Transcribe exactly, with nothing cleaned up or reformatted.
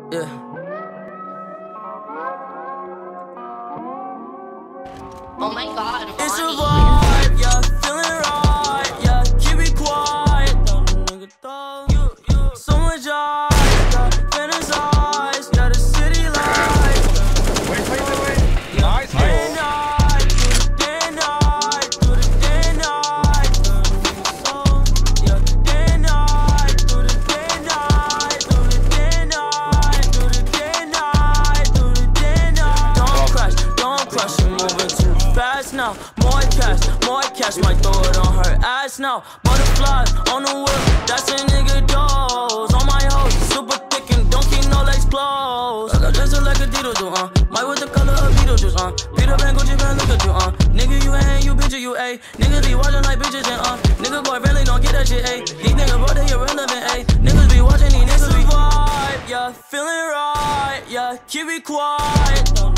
Yeah. Oh my god, it's a vibe, yeah, feeling right, yeah, keep it quiet, dumb nigga thug. You, you, so much eyes, yeah, fantasize, yeah, the city lights. Wait, wait, wait, wait. Nice, Day night, do the day night, do the day night, so, yeah, day night, do the day night, do the day night, do the day night, do the day night. Don't crash, don't crash, you're moving too fast now. More cash, more cash, might throw it on her ass now. Butterflies on the whip, that's a nigga dose. On my hoes, super thick and don't keep no legs closed. I got dressed like a Tito do, uh. Might with the color of Beetlejuice, uh. Peter Pan, Gucci Pan, look at you, uh. Nigga, you ain't, you bitch, you, ayy. Niggas be watching like bitches and, uh. Nigga boyfriendly, don't get that shit, ayy. These niggas, bro, they irrelevant, ayy. Niggas be watching, these niggas be vibe, yeah, feeling right, yeah, keep it quiet.